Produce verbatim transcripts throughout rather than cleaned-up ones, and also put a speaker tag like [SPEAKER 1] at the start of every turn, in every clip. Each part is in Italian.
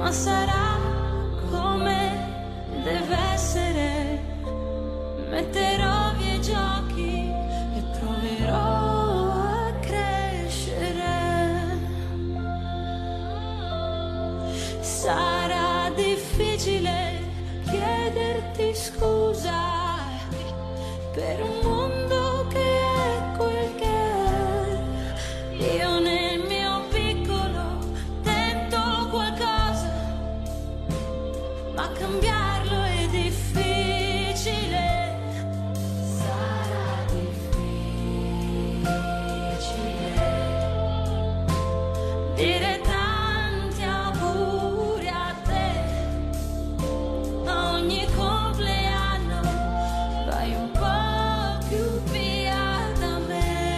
[SPEAKER 1] ma sarà come deve essere. Metterò via i giochi e proverò a crescere. Sarà difficile chiederti scusa per un mondo che è quel che è. Io nel mio piccolo tento qualcosa, ma cambiarlo è difficile. Sarà difficile dire tanti auguri a te. A ogni compleanno vai un po' più via da me.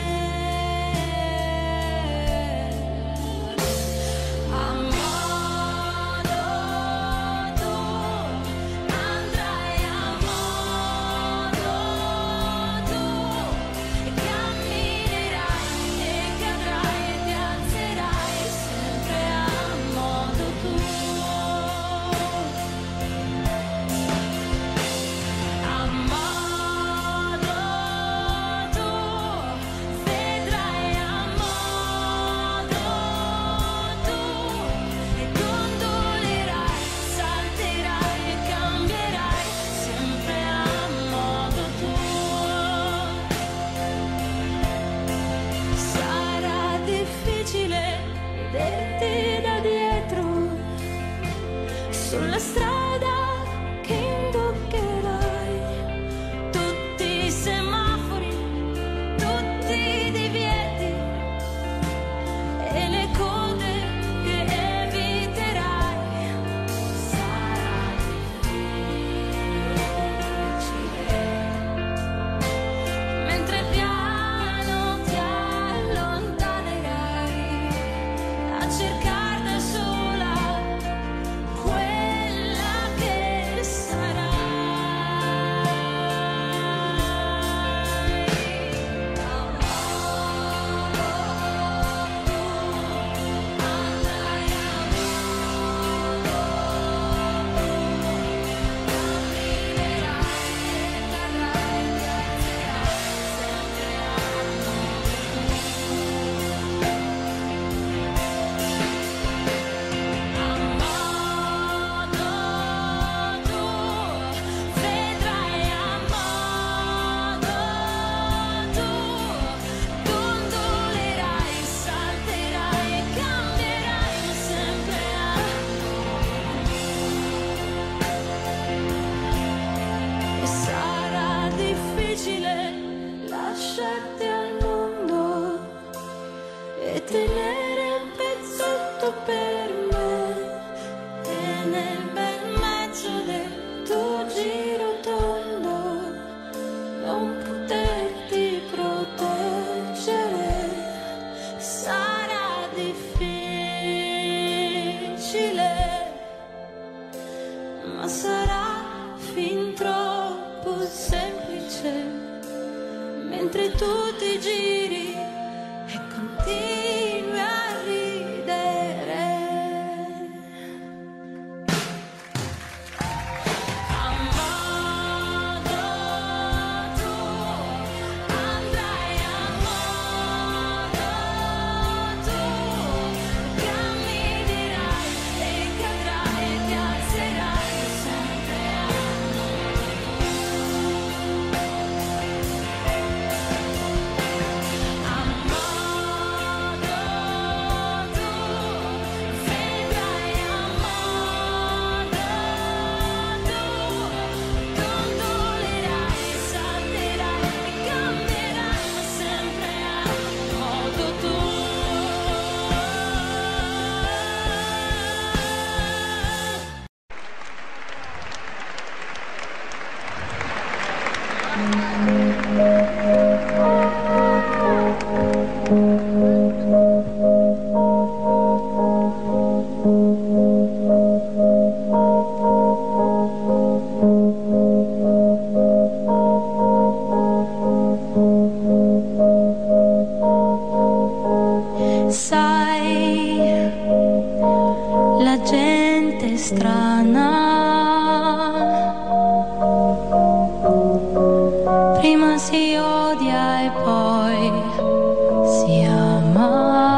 [SPEAKER 1] A modo tuo andrai, a modo tuo, e camminerai e cadrai e ti alzerai sempre a modo tuo. A modo tuo vedrai, a modo tuo, e gondolerai, salterai e cambierai sempre a modo tuo. Sarà difficile vederti da dietro sulla strada che imboccherai. Tutti i semafori, tutti i divieti e le code che eviterai. Sarà difficile mentre piano ti allontanerai a cercare da sola quella che sarai. A modo tuo andrai, a modo tuo camminerai e cadrai e ti alzerai sempre a modo tuo. A modo tuo vedrai, a modo tuo gondolerai, salterai e cambierai sempre a e sarà difficile lasciarti al mondo e tenere un pezzotto per me. E nel bel mezzo del tuo giro tondo non poterti proteggere. Sarà difficile, ma sarà fin troppo semplice mentre tu ti giri e continui a ridere. A modo tuo andrai, a modo tuo camminerai e cadrai e ti alzerai sempre a modo tuo. gente strana. Prima si odia e poi si ama.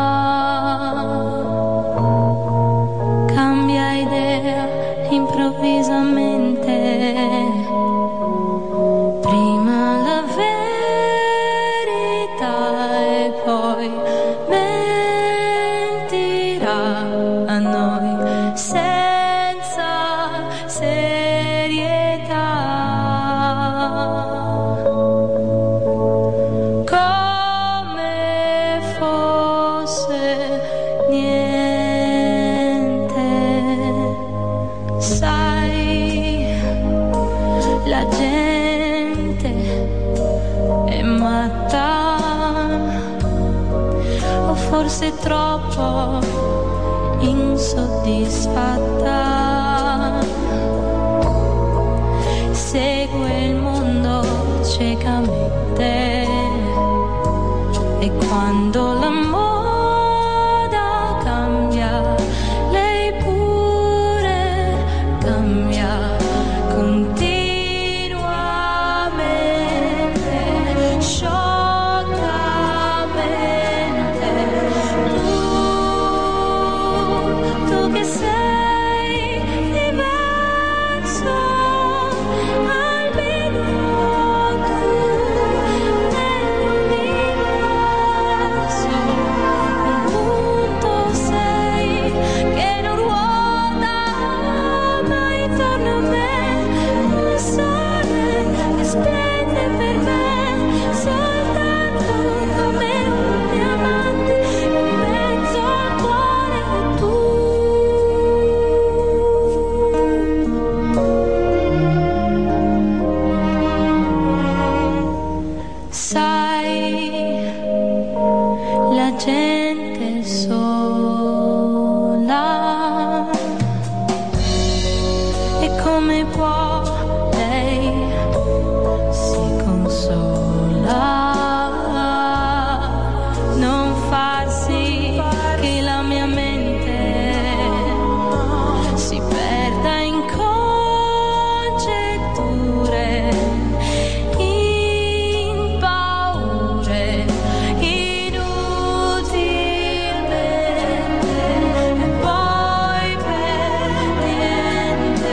[SPEAKER 1] Cambia idea improvvisamente. Prima la verità e poi mentirà a noi senza serietà. Come fosse niente. Sai, la gente è matta, o forse troppo insoddisfatta. Segue il mondo ciecamente e quando la moda cambia, lei pure cambia continuamente, scioccamente. Tu, tu che sei diverso, almeno tu nell'universo, un punto sei che non ruota mai intorno a me, un sole che splende per me, soltanto come un diamante in mezzo al cuore tu. Sai, la gente sola, e come può lei si consola, non far sì che la mia mente si perda in congetture, in paure, inutilmente, e poi per niente.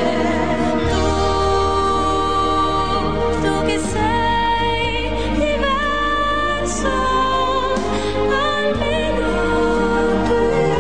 [SPEAKER 1] Tu, tu che sei diverso, almeno tu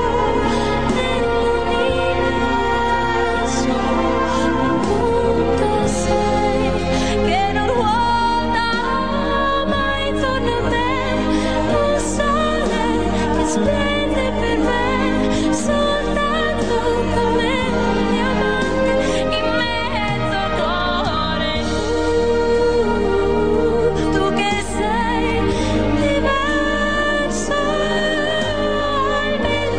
[SPEAKER 1] nell'universo, un punto sei che non ruota mai intorno a me, un sole che splende per me, soltanto come un diamante in mezzo al cuore. Tu, tu che sei diverso, almeno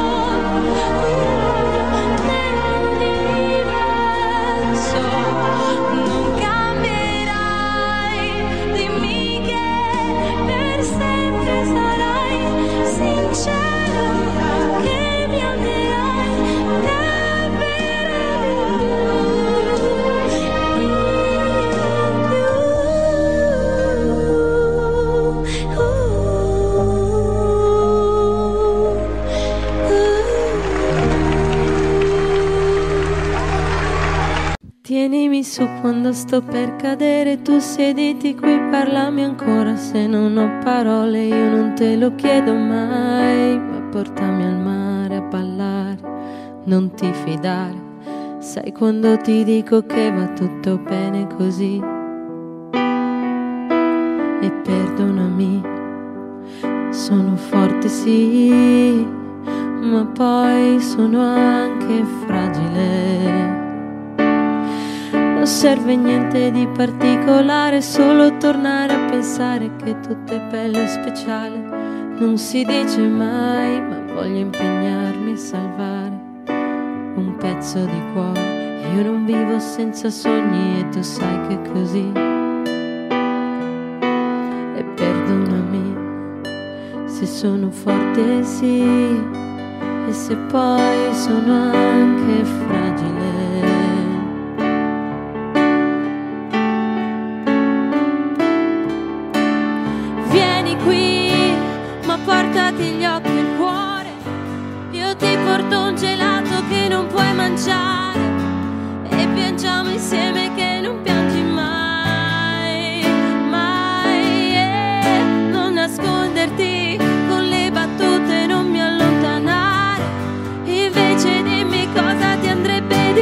[SPEAKER 1] nell'universo, non cambierai, dimmi che per sempre sarai sincero, che mi amerai davvero di più. Tienimi su quando sto per cadere, tu siediti qui, parlami ancora se non ho parole, io non te lo chiedo mai, ma portami al mare a ballare, non ti fidare, sai quando ti dico che va tutto bene così, e perdonami, sono forte sì, ma poi sono anche fragile. Non serve niente di particolare, solo tornare a pensare che tutto è bello e speciale. Non si dice mai, ma voglio impegnarmi a salvare un pezzo di cuore. Io non vivo senza sogni e tu sai che è così. E perdonami se sono forte sì, e se poi sono anche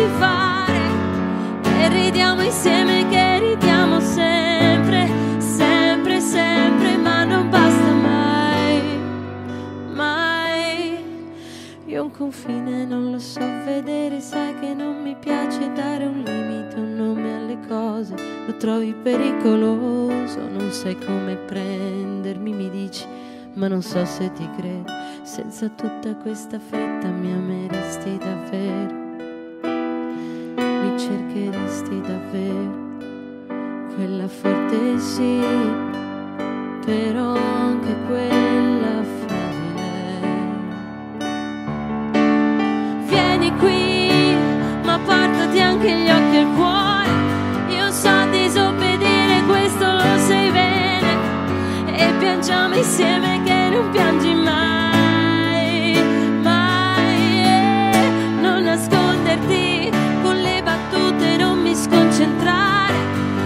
[SPEAKER 1] fare e ridiamo insieme che ridiamo sempre, sempre, sempre, ma non basta mai, mai. Io un confine non lo so vedere, sai che non mi piace dare un limite, un nome alle cose, lo trovi pericoloso, non sai come prendermi, mi dici, ma non so se ti credo, senza tutta questa fretta mi ameresti davvero, mi cercheresti davvero, quella forte sì, però anche quella fragile. Vieni qui, ma portati anche gli occhi e il cuore, io so disobbedire, questo lo sai bene, e piangiamo insieme che non piangi mai, mai, eh. Non nasconderti con le battute, non mi sconcentrare,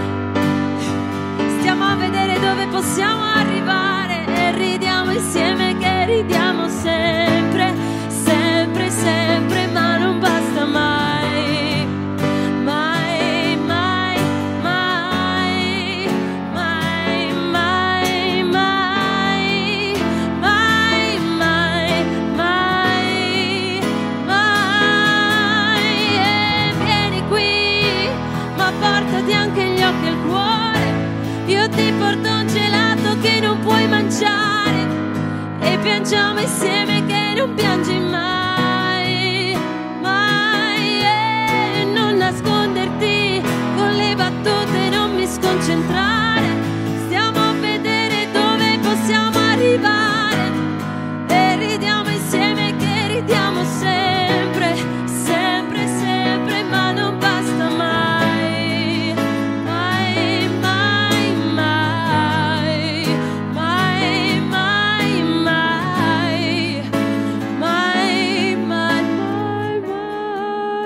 [SPEAKER 1] stiamo a vedere dove possiamo arrivare e ridiamo insieme che ridiamo sempre, sempre, sempre, ma non basta mai, mai, mai, mai, mai, mai, mai, mai, mai, mai, mai. E vieni qui, ma portati anche gli occhi e il cuore, io ti porto un gelato che non puoi mangiare e piangiamo insieme che non piangi mai, mai, e non nasconderti con le battute, non mi sconcentrare, stiamo a vedere dove possiamo arrivare e ridiamo insieme che ridiamo sempre, sempre, sempre, ma non basta mai, mai, mai, mai, mai, mai, mai, mai, mai, mai,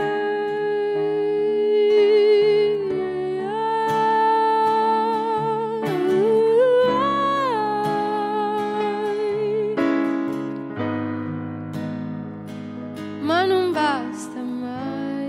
[SPEAKER 1] mai, ma non basta mai.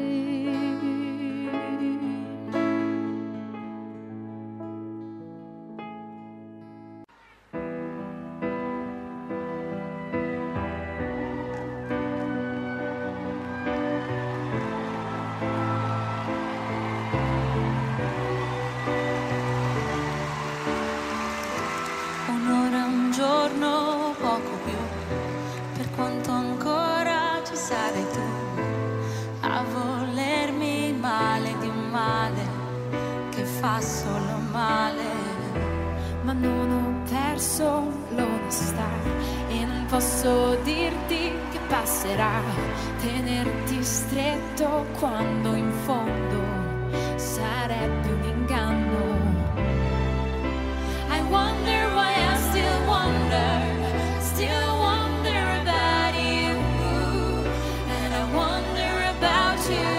[SPEAKER 2] Un'ora, un giorno, poco più, per quanto ancora ci sarai tu a volermi male di un male che fa solo male. Ma non ho perso l'onestà e non posso dirti che passerà, tenerti stretto quando in fondo sarebbe un inganno. I wonder why I still wonder, still wonder about you, and I wonder about you.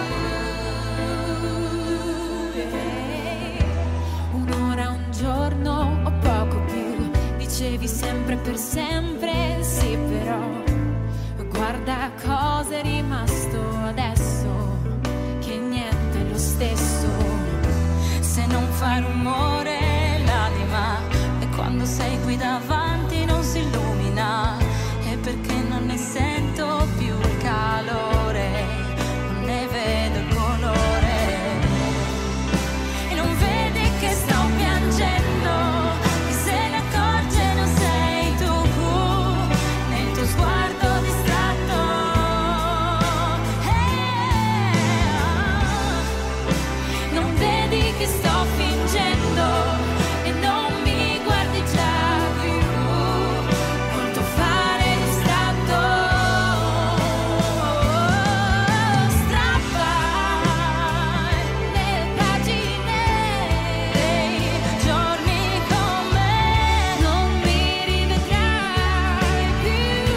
[SPEAKER 2] Un'ora, un giorno o poco più, dicevi sempre per sempre, sì però, guarda cosa è rimasto adesso, che niente è lo stesso, se non fa rumore l'anima, e quando sei qui davanti non si illumina, e perché non ne sento più il calore, non ne vedo il colore, e non vedi che sto piangendo, che se ne accorge non sei tu, nel tuo sguardo distratto, eh, non vedi che sto fingendo e non mi guardi già più, col tuo fare distratto, strappa le pagine dei giorni con me, non mi rivedrai più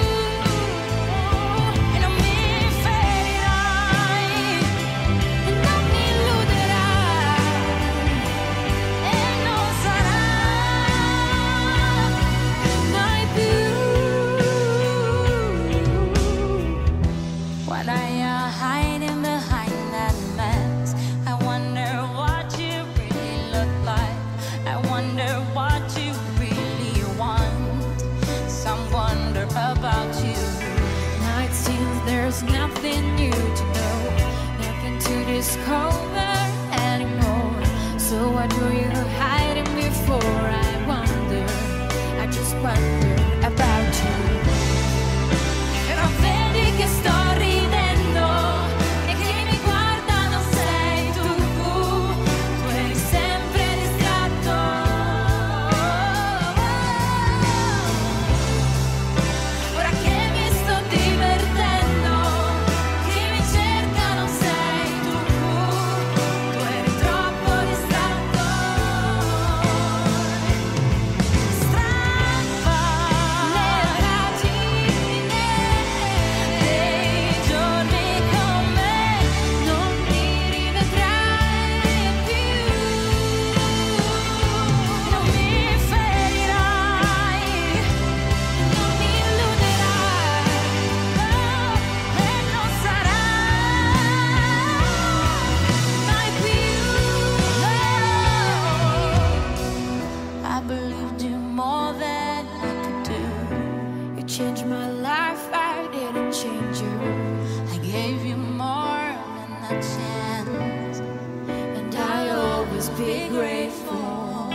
[SPEAKER 2] e non mi ferirai e non mi illuderai e non sarà mai più. What are you hiding behind a chance, and I always be grateful.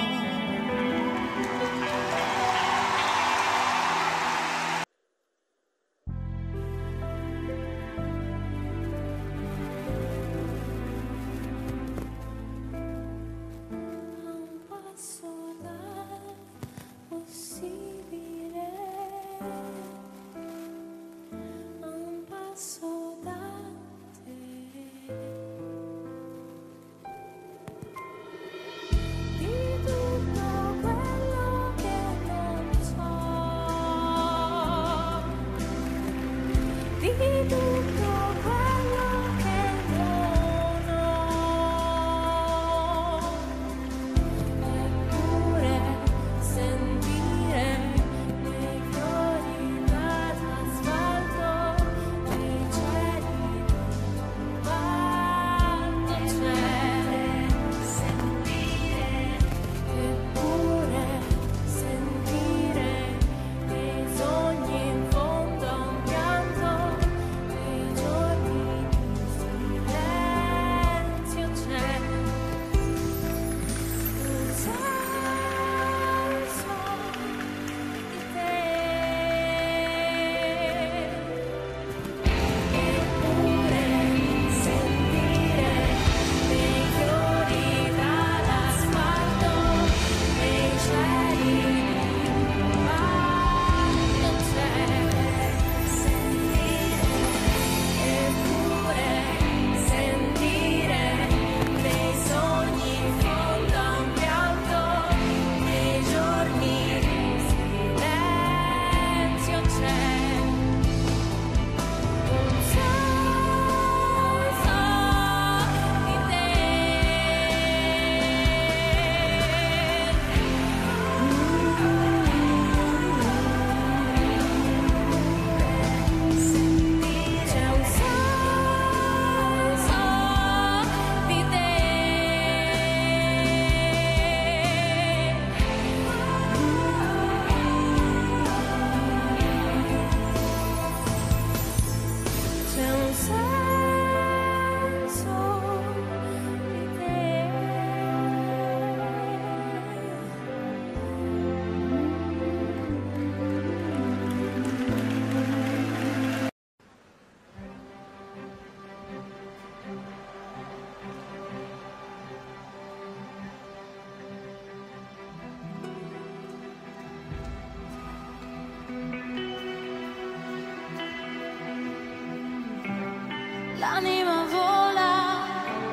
[SPEAKER 1] L'anima vola,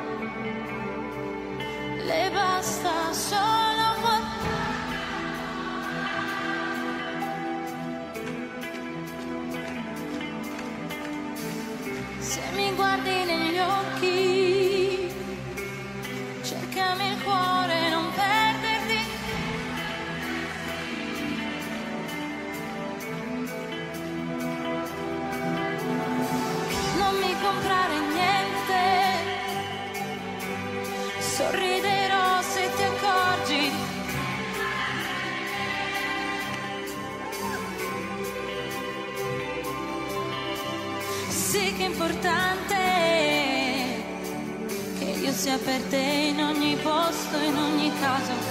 [SPEAKER 1] le basta solo amor. Se mi guardi negli occhi, cercami il cuore, non perderti. Non mi comprare niente, sorriderò se ti accorgi. Sì che è importante che io sia per te in ogni posto, in ogni caso.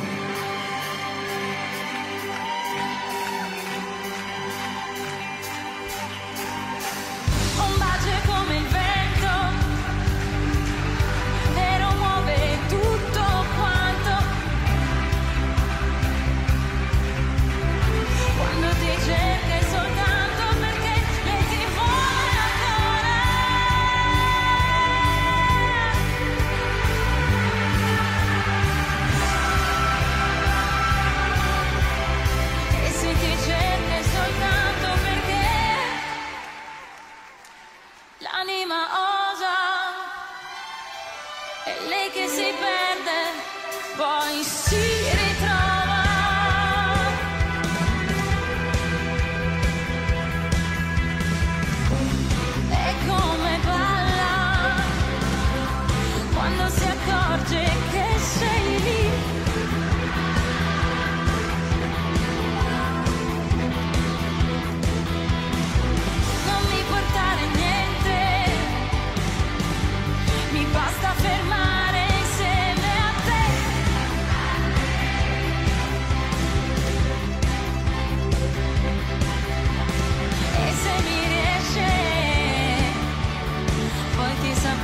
[SPEAKER 1] L'anima osa, è lei che si perde, poi si ritrova. E come balla quando si accorge che sei lì. Non mi portare niente,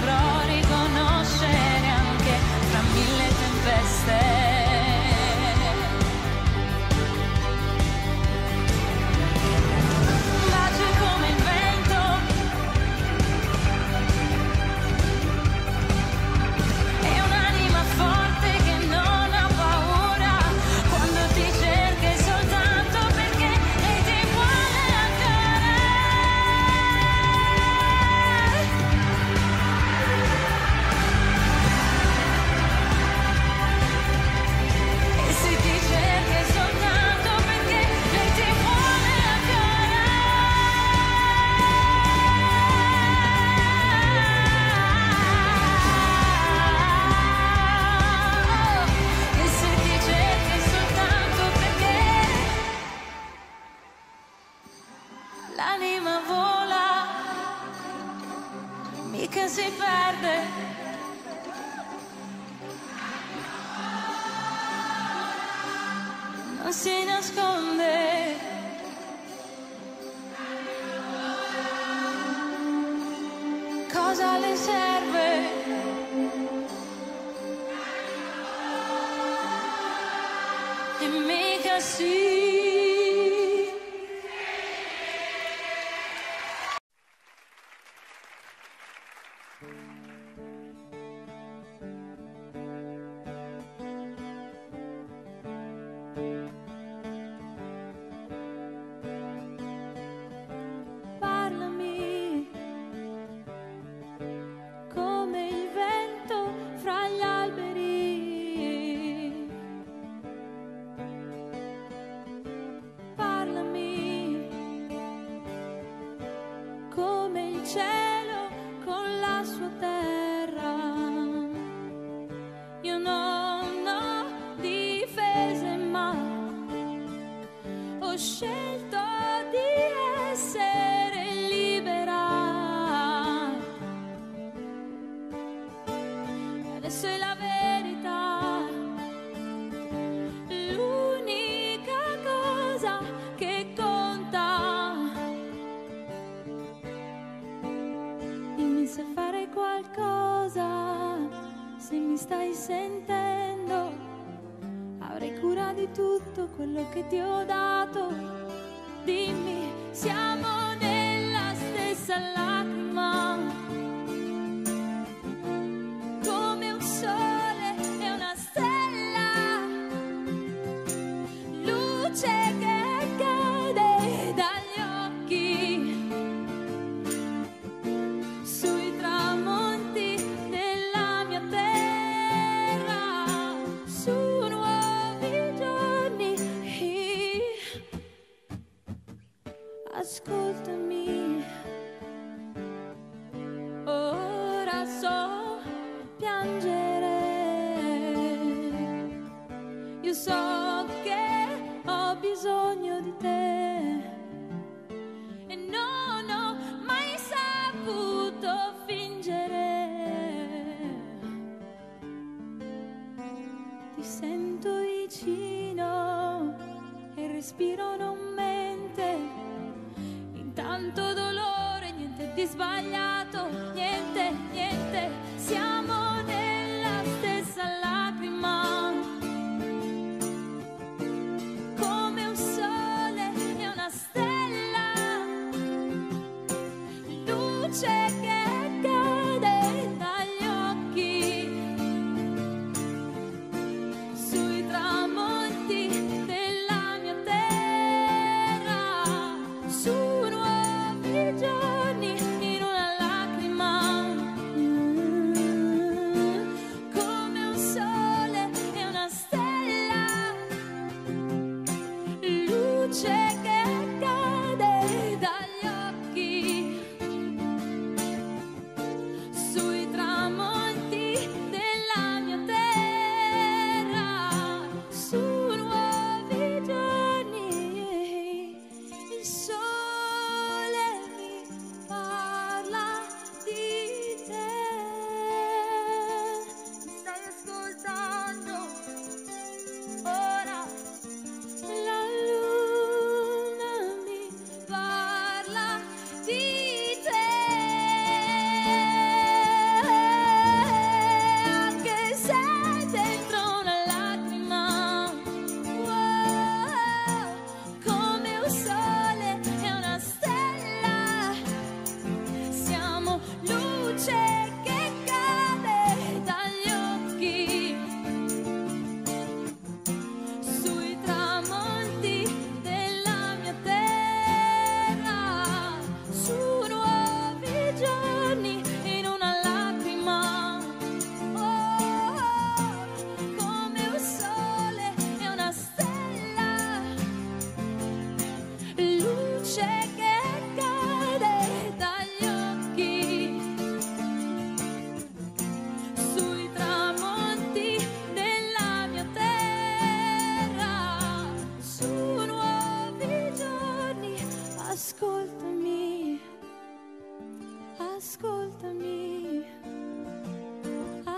[SPEAKER 2] saprò riconoscere anche tra mille tempeste. L'anima vola, mica si perde. Non si nasconde. Cosa le serve? E mica si.
[SPEAKER 1] Parlami come il vento fra gli alberi. Parlami come il cielo con la sua terra. Io non ho difese, ma ho scelto di essere libera. Adesso è la verità, l'unica cosa che conta. Dimmi se fare qualcosa, se mi stai sentendo. Avrei cura di tutto quello che ti ho dato. Dimmi, siamo nella stessa lacrima, come un sole e una stella, luce che cade dagli occhi, sui tramonti della mia terra, su nuovi giorni. Ascoltami, ora so piangere. Io so che ho bisogno di te e non ho mai saputo fingere. Ti sento vicino e il respiro non mente. Tanto dolore, niente di sbagliato, niente, niente, siamo nella stessa lacrima, come un sole e una stella, luce che cade dagli occhi, sui tramonti della mia terra, su giorni in una lacrima.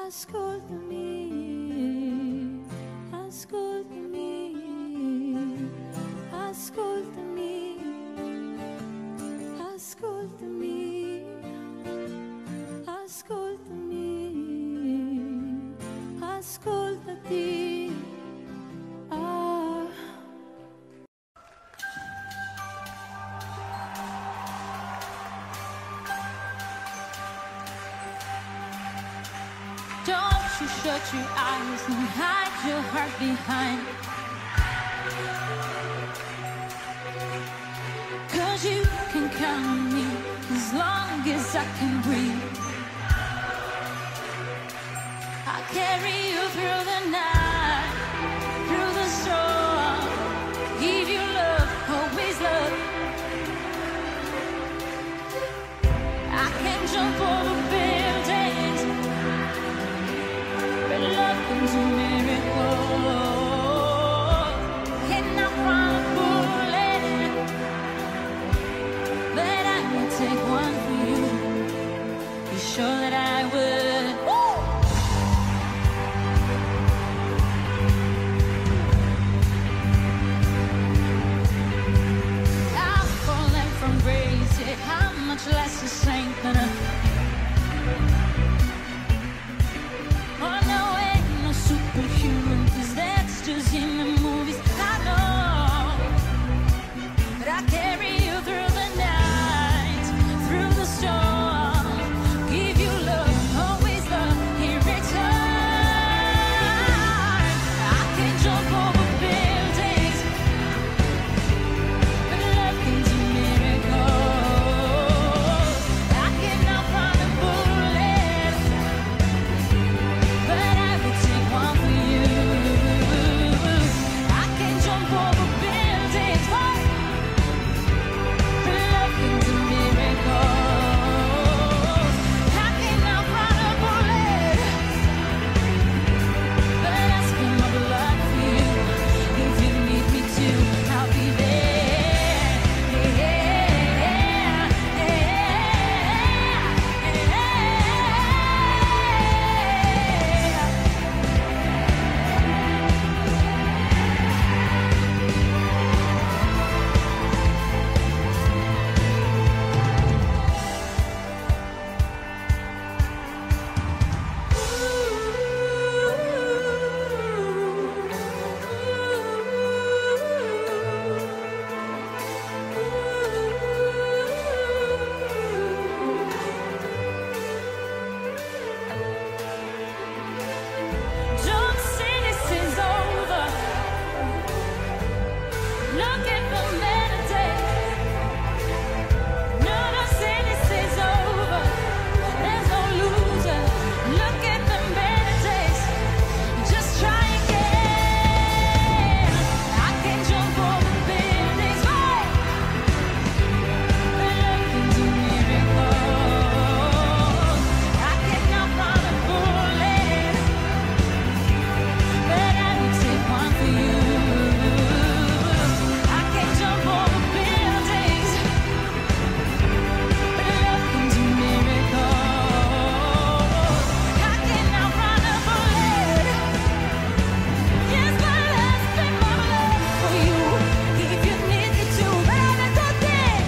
[SPEAKER 1] ascoltami, ascoltami, ascoltami, ascoltami, ascoltami, ascoltati. Ah.
[SPEAKER 2] Don't you shut your eyes and hide your heart behind. 'Cause you can count on me as long as I can breathe. I'll carry you through the night, through the storm. Give you love, always love. I can jump over buildings, but love can do miracles. And I find a bullet, but I will take one for you. Be sure that I would. Woo! I've fallen from grace, yet how much less a saint than a. Oh no, ain't no superhuman, 'cause that's just in the movies. I know, but I carry you through the night, through the storm. Give you love, always love in return. I can jump over buildings, but love can do miracles. I cannot find a bullet, but I will take one for you. I can jump over buildings, oh, but love can do miracles. I cannot find a bullet, but I spend my blood for you. If you need me to, I'll be there. Yeah, yeah, don't say this is over. Look at the meditate. No, don't say this is over. There's no loser. Look at the meditate. Just try again. I can jump over buildings, oh, but love can do miracles. I cannot find a bullet, but I will take one for you. I can jump over buildings, but love can do miracles. I cannot find a bullet, yes, but I spend my blood for you. If you need me to, but I will take it.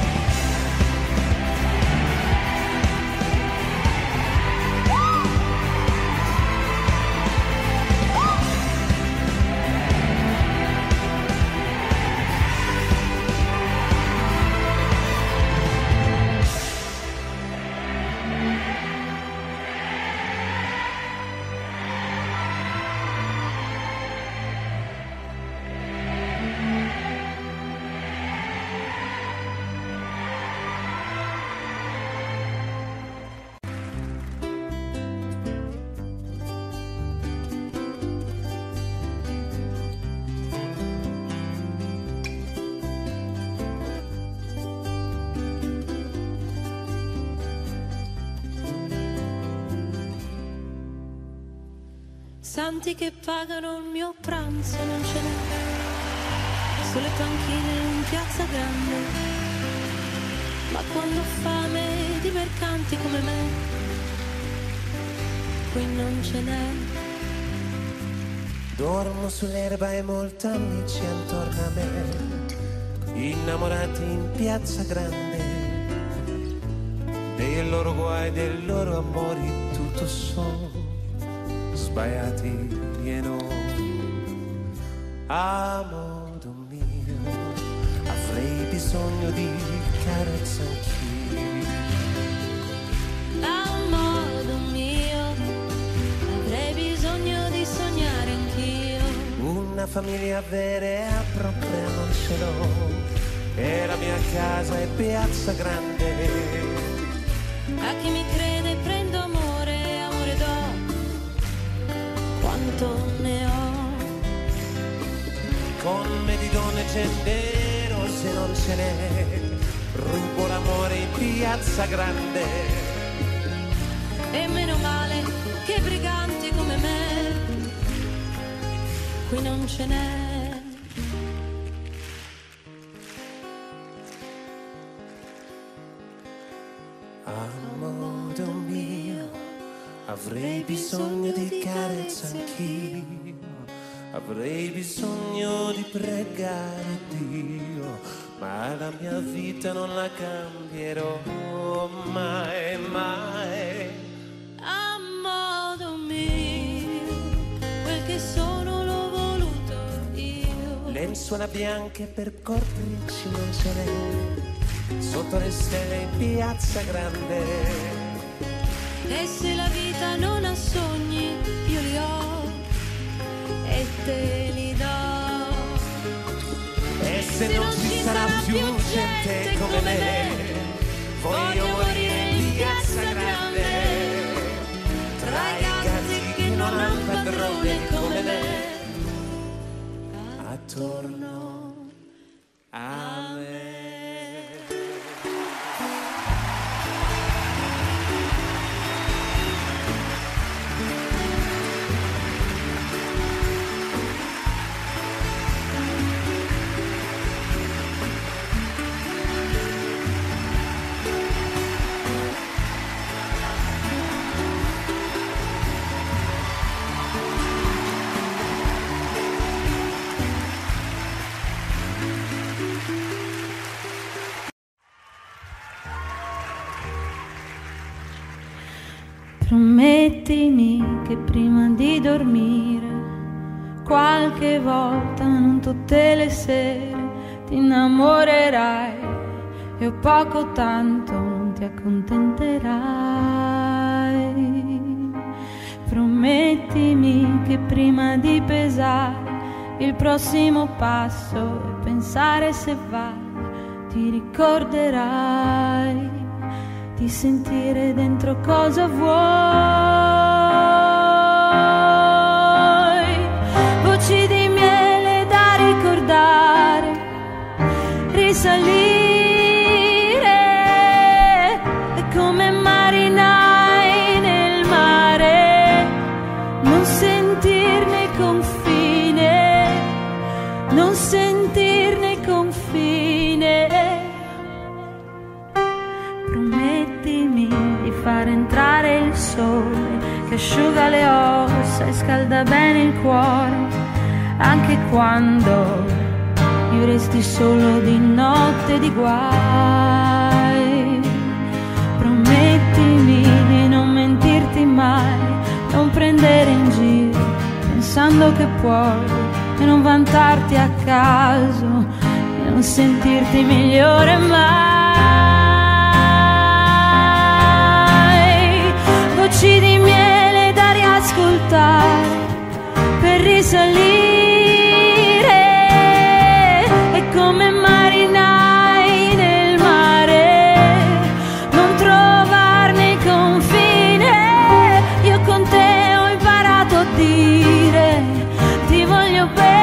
[SPEAKER 1] Santi che pagano il mio pranzo non ce n'è, sulle panchine in piazza grande, ma quando ho fame di mercanti come me qui non ce n'è.
[SPEAKER 3] Dormo sull'erba e molti amici attorno a me, innamorati in piazza grande, dei loro guai, dei loro amori, tutto sono sbagliati e noi. A modo mio avrei bisogno di carezza anch'io.
[SPEAKER 1] A modo mio avrei bisogno di sognare anch'io.
[SPEAKER 3] Una famiglia vera e propria non ce l'ho, e la mia casa è piazza grande.
[SPEAKER 1] A chi mi crede prendo amore, amore do, quanto ne ho.
[SPEAKER 3] Con me di donne generose non ce n'è, rubo l'amore in piazza grande.
[SPEAKER 1] E meno male che briganti come me qui non ce n'è.
[SPEAKER 3] A modo mio avrei bisogno di carezza anch'io, avrei bisogno di pregare Dio, ma la mia vita non la cambierò mai, mai.
[SPEAKER 1] A modo mio, quel che sono l'ho voluto io.
[SPEAKER 3] Lenzuola bianche per cortrici non ce n'è, sotto le stelle in piazza grande.
[SPEAKER 1] E se la vita non ha sogni, io li ho e te li do.
[SPEAKER 3] E se non ci sarà più gente come me, voglio morire in piazza grande, tra i ragazzi che non hanno padrone come me, attorno a me.
[SPEAKER 1] Promettimi che prima di dormire, qualche volta, non tutte le sere, ti innamorerai e o poco o tanto non ti accontenterai. Promettimi che prima di pesare il prossimo passo e pensare se va, ti ricorderai di sentire dentro cosa vuoi. Voci di miele da ricordare, risalire, e come marinai nel mare, non sentirne confine, non sentirne confine. Promettimi di far entrare il sole che asciuga le ossa e scalda bene il cuore, anche quando io resti solo di notte di guai. Promettimi di non mentirti mai, non prendere in giro pensando che puoi, e non vantarti a caso e non sentirti migliore mai. Voci di miele da riascoltare per risalire, e come marinai nel mare, non trovarne confine. Io con te ho imparato a dire ti voglio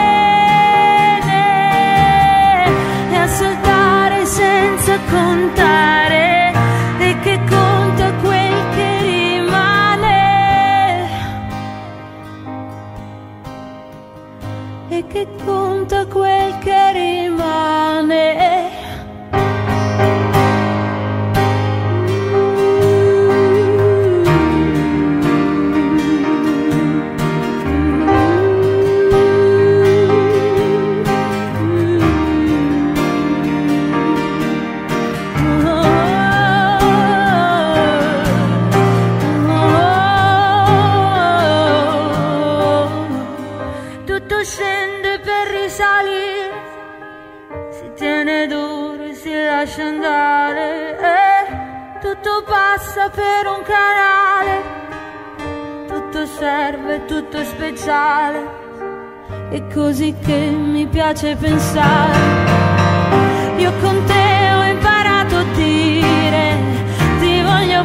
[SPEAKER 1] bene, e a saltare senza contare, e che conta quel che rimane, e che conta quel che rimane.
[SPEAKER 4] lascia andare, eh, tutto passa per un canale, tutto serve, tutto è speciale, è così che mi piace pensare. Io con te ho imparato a dire ti voglio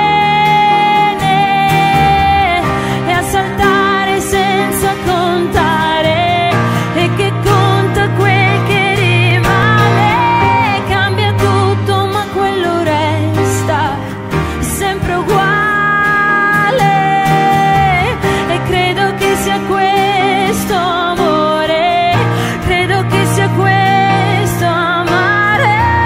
[SPEAKER 4] bene e a saltare senza contare, e che conta quel che rimane. Cambia tutto ma quello resta sempre uguale, e credo che sia questo amore, credo che sia questo amare.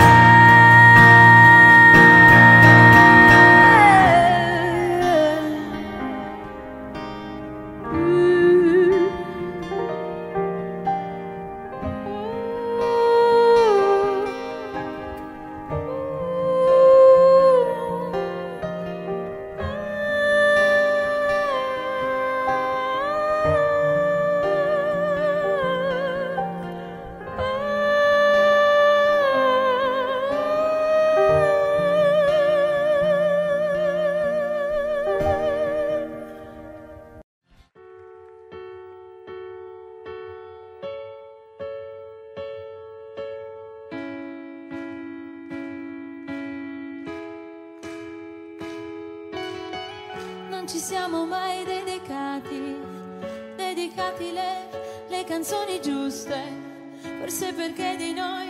[SPEAKER 2] Non ci siamo mai dedicati, dedicati le, le canzoni giuste, forse perché di noi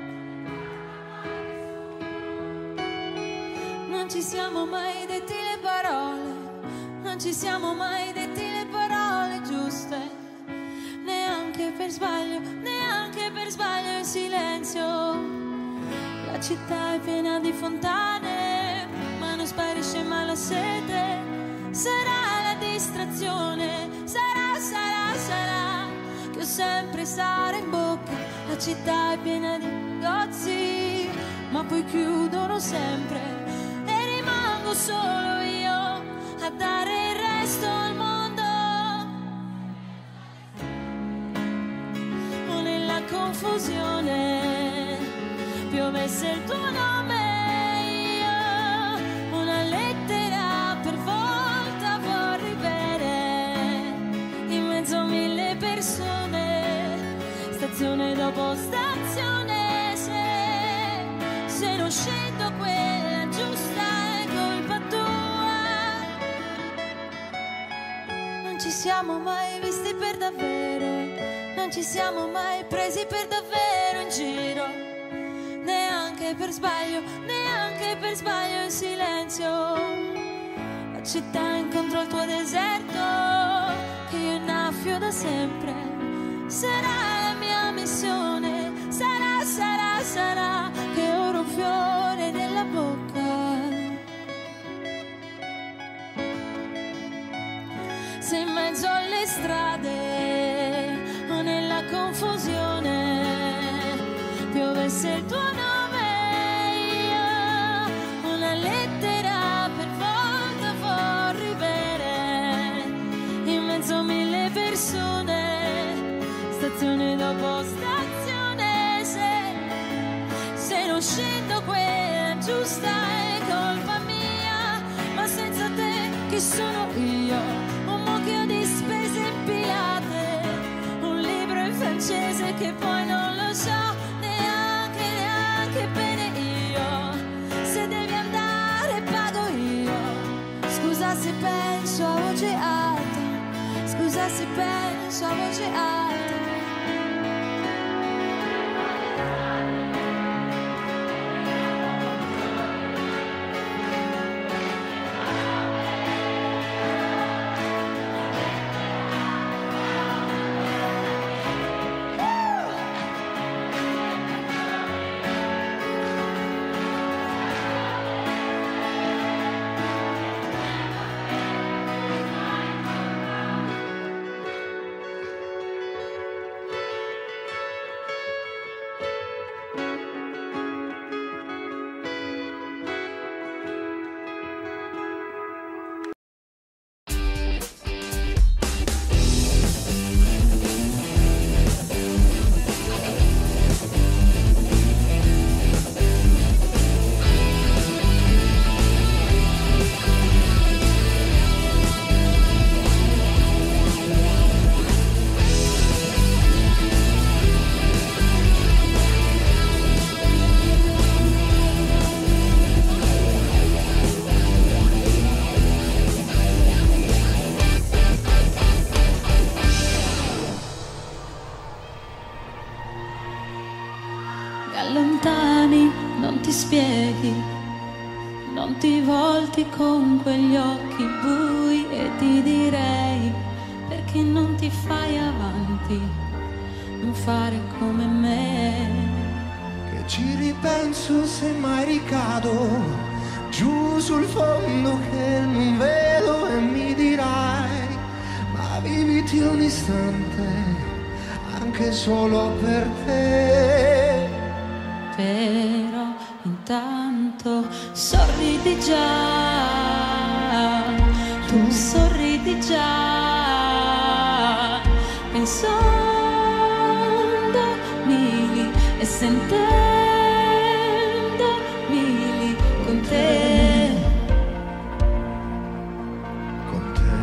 [SPEAKER 2] non ci siamo mai detti le parole, non ci siamo mai detti le parole giuste, neanche per sbaglio, neanche per sbaglio in silenzio. La città è piena di fontane, ma non sparisce mai la sete. Sarà la distrazione, sarà, sarà, sarà, che ho sempre sale in bocca. La città è piena di negozi, ma poi chiudono sempre, e rimango solo io a dare il resto al mondo. O nella confusione piovesse il tuo nome, io una lettera per volta vorrei bere, in mezzo a mille persone, stazione dopo stazione. Se, se non scendo quella giusta è colpa tua. Non ci siamo mai visti per davvero, non ci siamo mai presi per davvero in giro, neanche per sbaglio, neanche per sbaglio in silenzio. La città incontro il tuo deserto, che io innaffio da sempre. Sarà la mia missione, sarà, sarà, sarà, che ora un fiore nella bocca. Se in mezzo alle strade o nella confusione piovesse il tuo nome, io una lettera per volta vorrei bere, in mezzo a mille persone, stazione dopo stazione. Se, se non scendo quella giusta è colpa mia, ma senza te chi sono io? Un mucchio di spese impilate, un libro in francese che poi non lo so neanche, neanche bene io. Se devi andare pago io. Scusa se penso a voce alta, scusa se penso a voce alta.
[SPEAKER 1] spieghi, non ti volti con quegli occhi bui e ti direi perché non ti fai avanti, non fare come me.
[SPEAKER 3] Che ci ripenso se mai ricado giù sul fondo che non vedo e mi dirai ma viviti un istante anche solo per te.
[SPEAKER 1] Però intanto sorridi già, tu sorridi già, pensandomi e sentendomi con te.
[SPEAKER 3] Con te.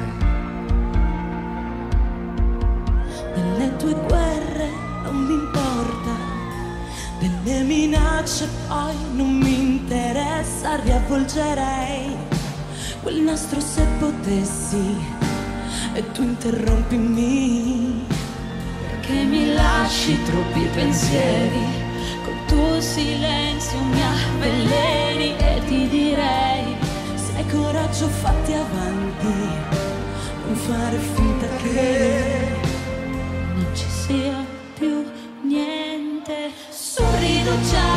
[SPEAKER 5] Delle tue guerre non mi importa, delle minacce poi non mi interessa, riavvolgerei quel nastro se potessi e tu interrompimi.
[SPEAKER 1] Perché mi lasci troppi pensieri, col tuo silenzio mi avveleni e ti direi
[SPEAKER 5] se hai coraggio fatti avanti, non fare finta che
[SPEAKER 1] non ci sia più niente. Sorrido già,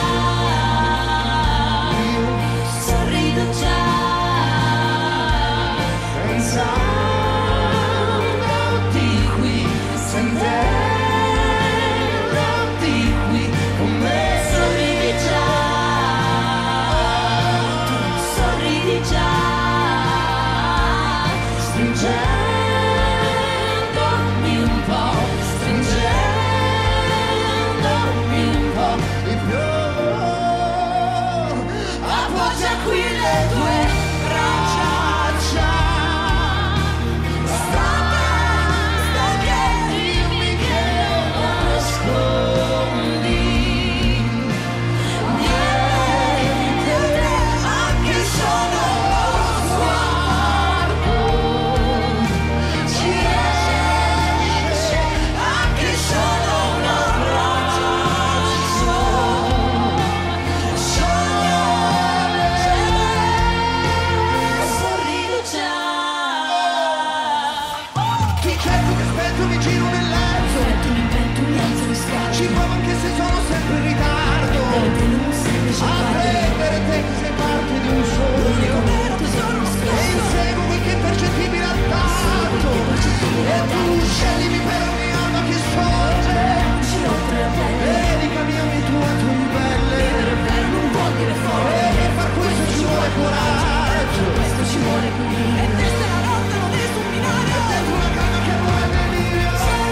[SPEAKER 1] sorrido già,
[SPEAKER 3] Pensandoti qui, sentendoti qui con me.
[SPEAKER 1] sorridi già, tu sorridi già, stringendomi un po', stringendomi un po'
[SPEAKER 3] Di più.
[SPEAKER 1] appoggia qui le tue braccia, dimmi che non nascondi niente, anche solo lo sguardo ci esce, anche solo un abbraccio, sorrido già.
[SPEAKER 3] Ti cerco, ti aspetto, mi giro nel letto.
[SPEAKER 1] Tu mi invento un alzo di scala,
[SPEAKER 3] Ci provo anche se sono sempre in ritardo.
[SPEAKER 1] te non sei
[SPEAKER 3] A prendere te che sei parte di un sogno. E inseguo quel che è percettibile al tatto. E tu scellimi per ogni alba che sorge. Dedicami ogni tua tua ribelle.
[SPEAKER 1] non vuol dire forte,
[SPEAKER 3] E per far questo ci vuole coraggio.
[SPEAKER 1] questo ci vuole qui.
[SPEAKER 5] e questa è la notte non illuminare.
[SPEAKER 3] Dentro una canna che vuole delirio.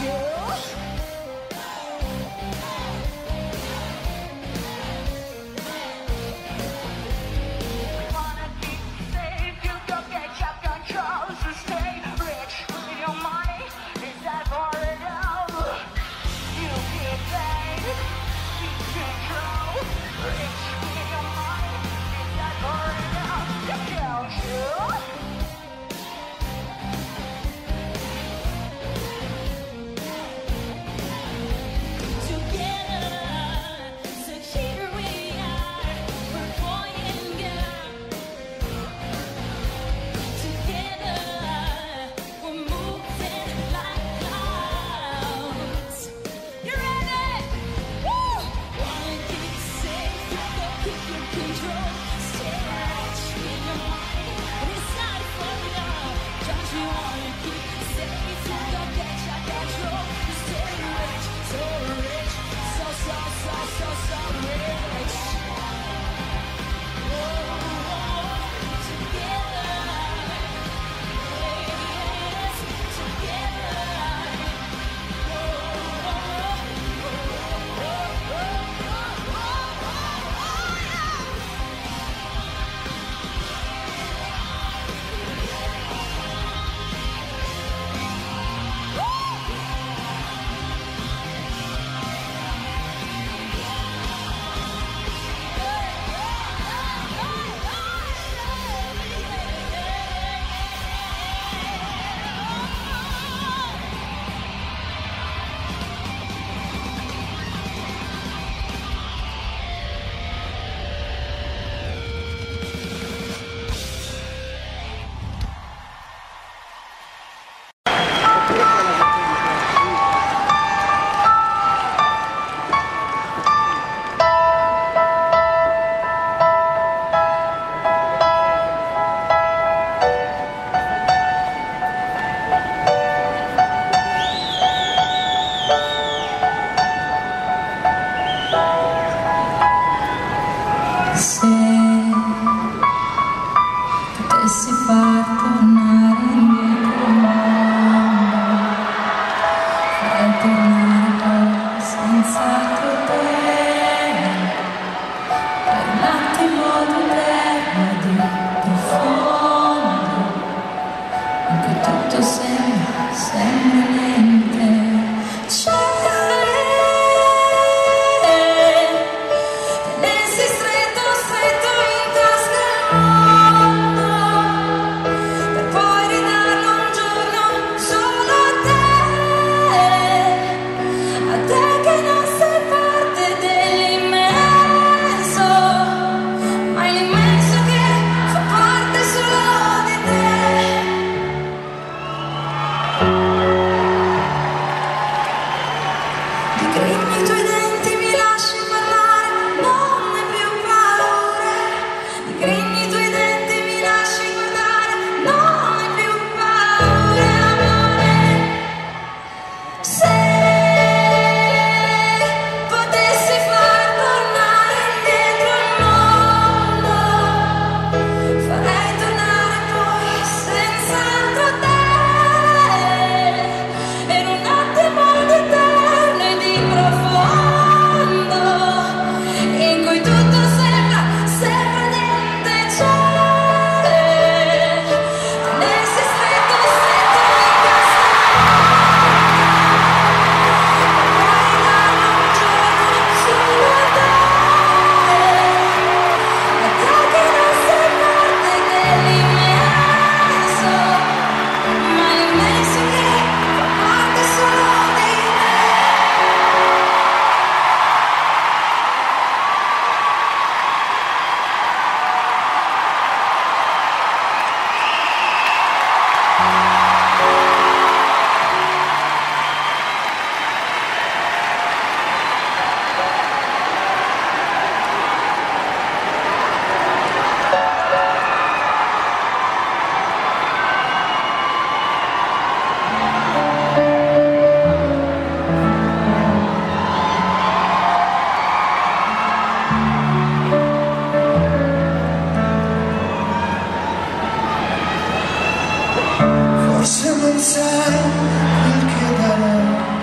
[SPEAKER 3] Forse non sai quel che darò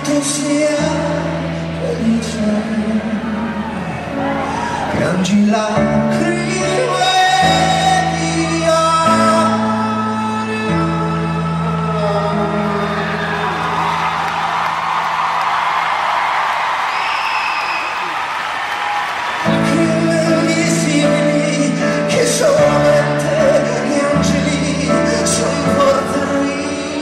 [SPEAKER 3] tu sia felice, piangi lacrime di aria. Lacrime invisibili che solamente gli angeli sopportano.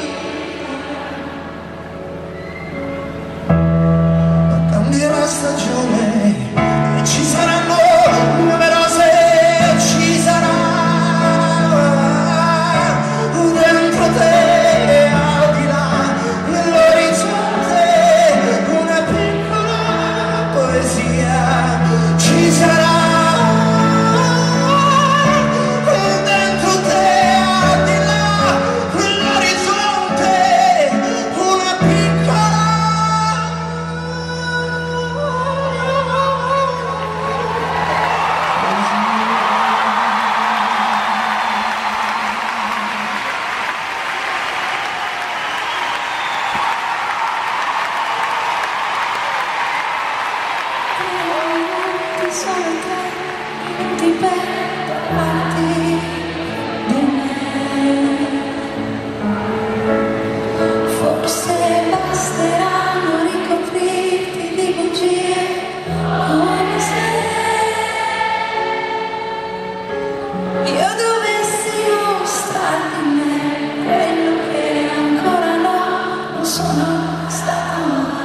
[SPEAKER 3] Cambierà stagione e ci saranno numerose, ci sarà dentro te, al di là dell'orizzonte, una piccola poesia, ci sarà dentro te, al di là dell'orizzonte, una piccola.
[SPEAKER 5] Sono tre minuti per parlarti di me. Forse basteranno ricoprirti di bugie come se io dovessi mostrarti in me quello che ancora no, non sono stata mai.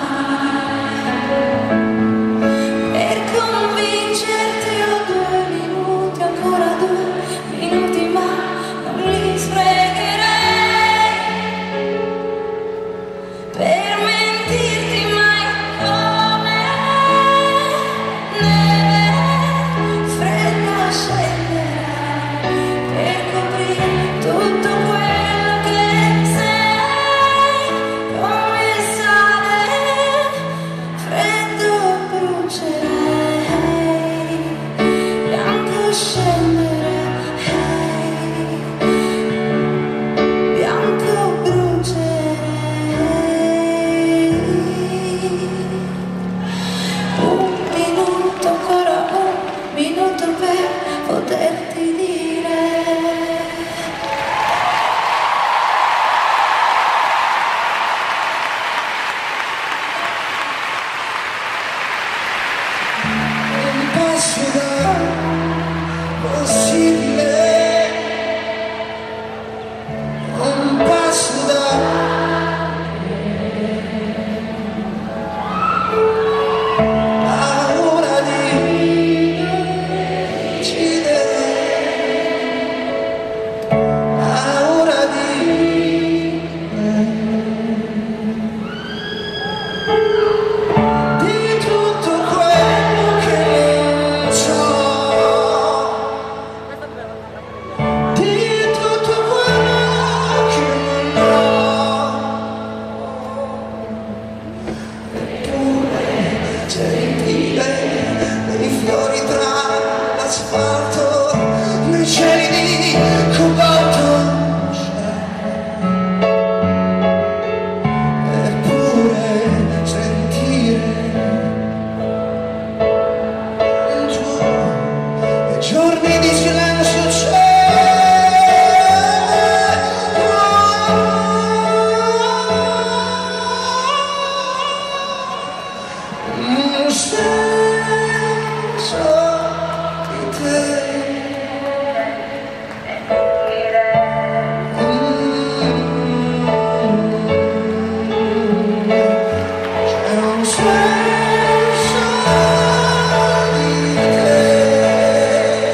[SPEAKER 5] Convincerti ho due minuti, ancora due minuti, ma non li sprecherei per mentirti mai come neve fredda scenderà per coprire tutto quello che sei, come sale freddo brucerà. Scendere, bianco brucerei. Un minuto, ancora un minuto per poterti dire.
[SPEAKER 3] Un passo da possibile, un passo da paura di uccidere, paura di di tutto quello che non so. Gentile, nei fiori tra l'asfalto, nei cieli di cobalto, eppure sentire un giorno e giorni di silenzio c'è. Un senso di te. C'è un senso di te.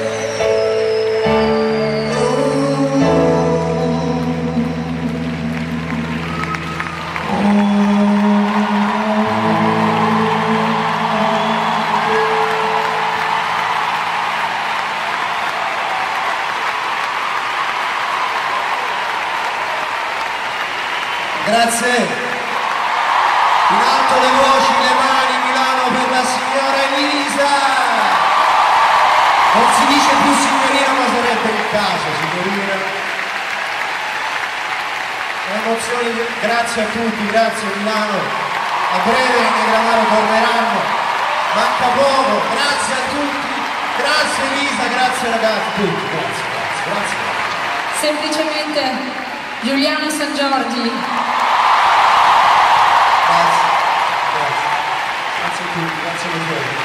[SPEAKER 3] Grazie. In alto le voci, le mani, Milano per la signora Elisa. Non si dice più signorina, ma sarebbe il caso, signorina. Emozioni, grazie a tutti, grazie Milano.
[SPEAKER 6] a breve nei Granaro torneranno, manca poco, grazie a tutti, grazie Elisa, grazie ragazzi, tutti, grazie, grazie, grazie.
[SPEAKER 7] Semplicemente Giuliano San Giorgi.
[SPEAKER 6] Grazie, grazie, grazie a tutti, grazie a voi.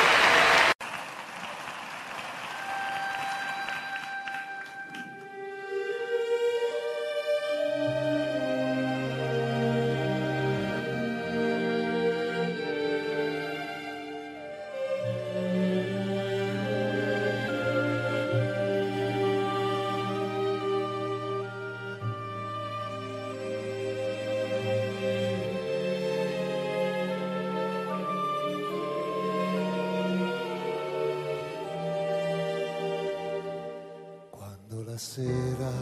[SPEAKER 6] Sera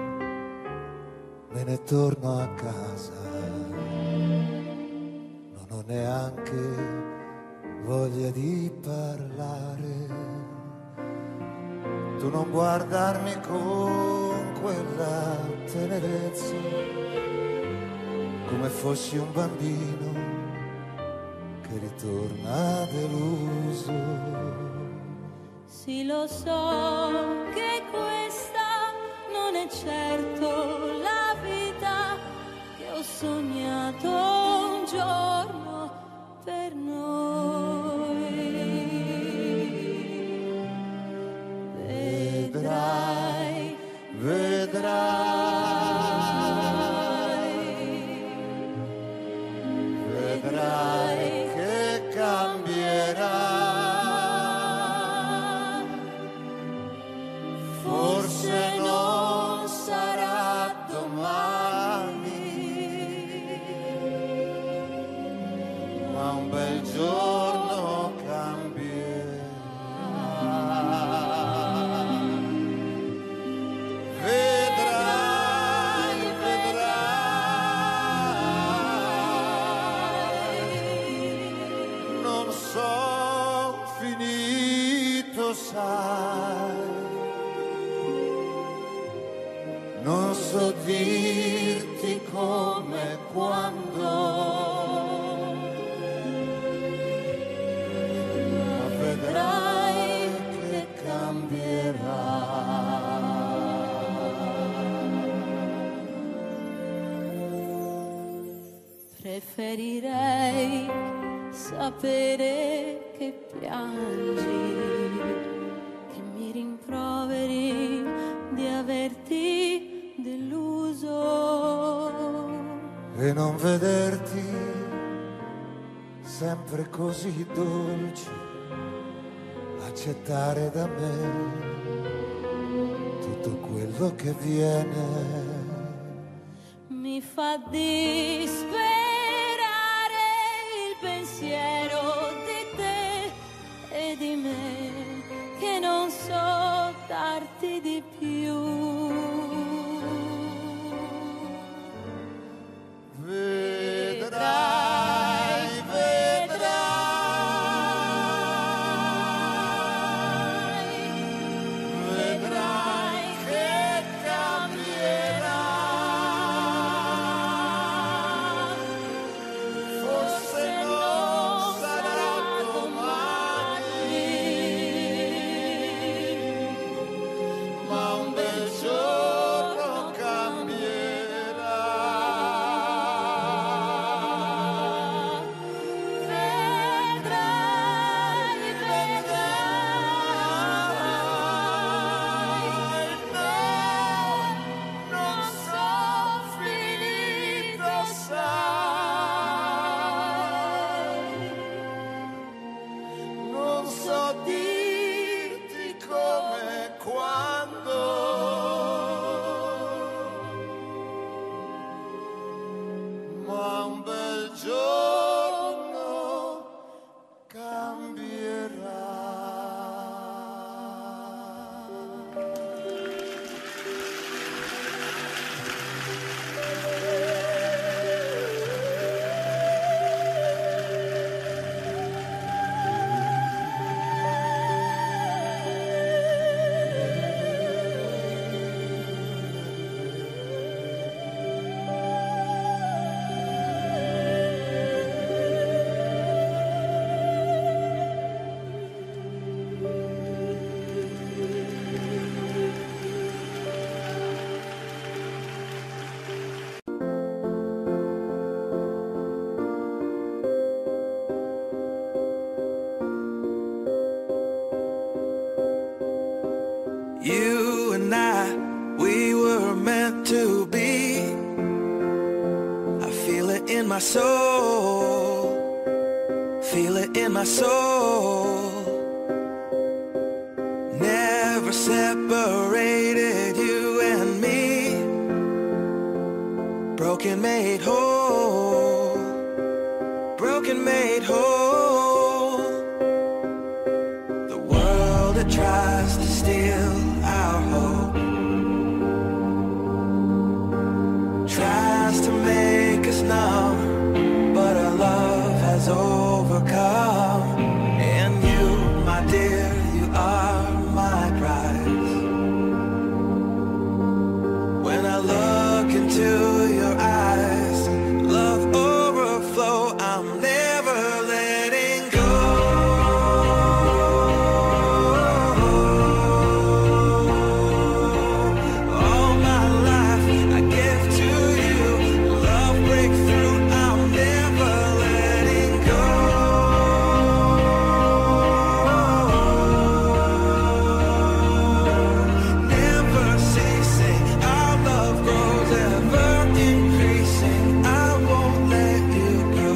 [SPEAKER 6] me ne torno a casa, non ho neanche voglia di parlare. Tu non guardarmi con quella tenerezza, come fossi un bambino che ritorna deluso.
[SPEAKER 4] Sì, lo so che questa non è certo la vita che ho sognato un giorno per noi. Vedrai, vedrai, vedrai che cambierà. Forse non sarà domani, ma un bel giorno cambierà. Vedrai, vedrai, non so finito, sai. Non so dirti come, quando, ma vedrai che cambierà. Preferirei sapere che piangi, che mi rimproveri di averti deluso
[SPEAKER 6] E non vederti sempre così dolce, accettare da me tutto quello che viene.
[SPEAKER 4] mi fa disperare il pensiero di te e di me, che non so darti di più.
[SPEAKER 6] Vedrai, vedrai, vedrai che cambierà. Forse non sarà domani, ma un bel giorno
[SPEAKER 3] You and I, we were meant to be. I feel it in my soul, feel it in my soul. Never separated, you and me. Broken made whole, broken made whole. The world that tries to steal our hope tries to make us numb, but our love has overcome. And you, my dear, you are my prize. When I look into your eyes, love overflow, I'm never letting go. All my life I give to you, love breakthrough, I'm never letting go. Never ceasing, our love grows, ever increasing, I won't let you go.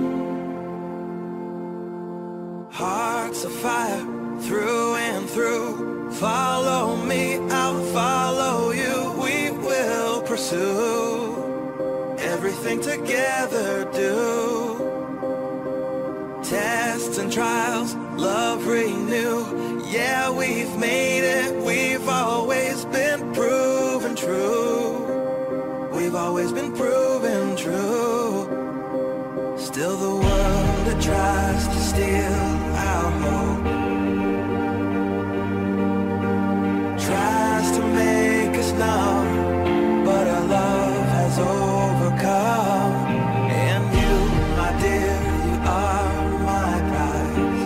[SPEAKER 3] Hearts of fire, through and through. Follow me, I'll follow you. We will pursue everything together, do. Tests and trials, love renew. Yeah, we've made it, we've always been proven true. We've always been proven true. Still the world that tries to steal our hope tries to make us numb, but our love has overcome. And you, my dear, you are my prize.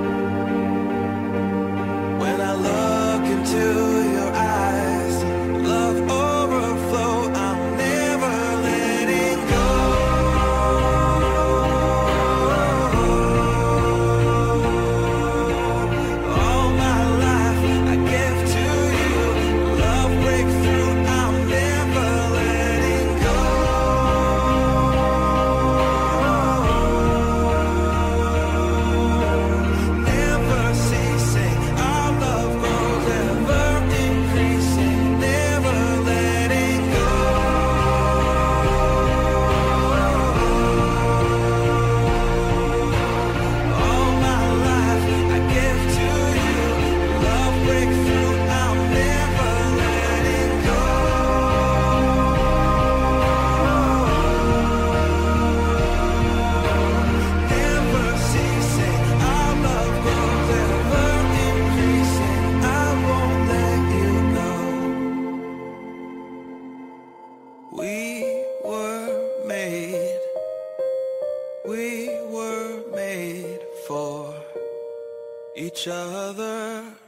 [SPEAKER 3] When I look into your eyes, love overflow, I'm never letting go. All my life I give to you, love breakthrough, I'm never letting go. Never ceasing, our love grows, ever increasing, never letting go. All my life I give to you, love breakthrough, I'm never letting go. Never ceasing, our love grows, ever increasing, I won't let you go. We were made, we were made for each other.